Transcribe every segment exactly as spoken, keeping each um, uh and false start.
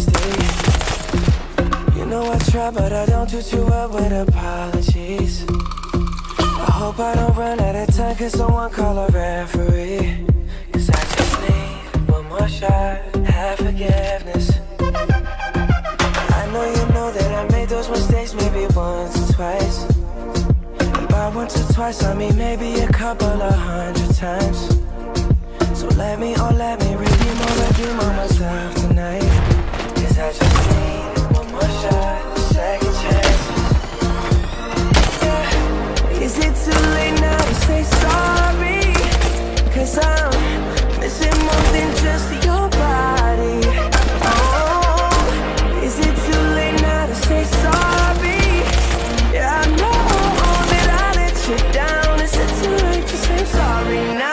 honesty. You know I try, but I don't do too well with apologies. I hope I don't run out of time, cause someone call a referee. Cause I just need one more shot, have forgiveness. I know you know that I made those mistakes maybe once or twice. And by once or twice I mean maybe a couple of hundred times. So let me, oh let me redeem or redeem on myself tonight. Cause I just need one more shot, second chance. Yeah. Is it too late now to say sorry? Cause I'm missing more than just your body. Oh, is it too late now to say sorry? Yeah, I know that I let you down. Is it too late to say sorry now?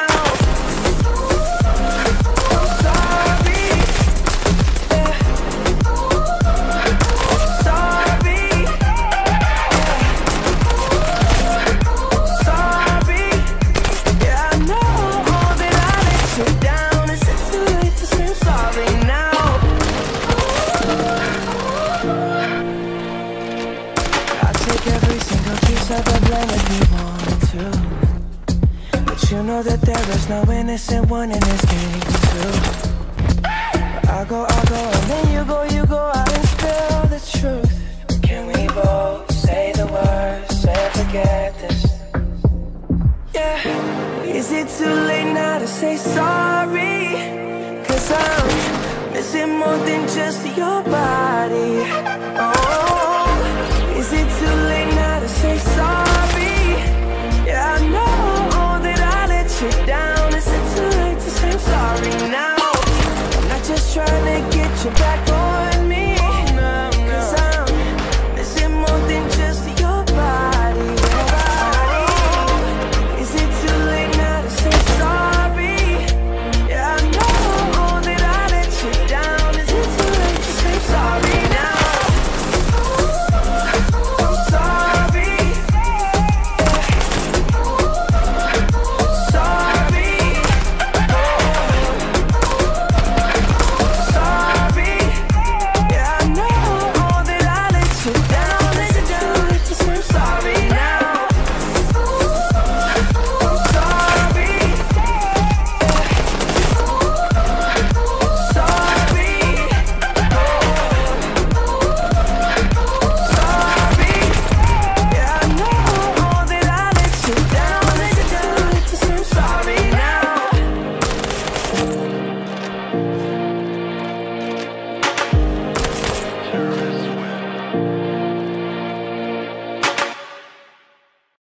You know that there is no innocent one in this game too. But I go, I go, and then you go, you go out and spill the truth. Can we both say the words, say forget this? Yeah. Is it too late now to say sorry? Cause I'm missing more than just your body.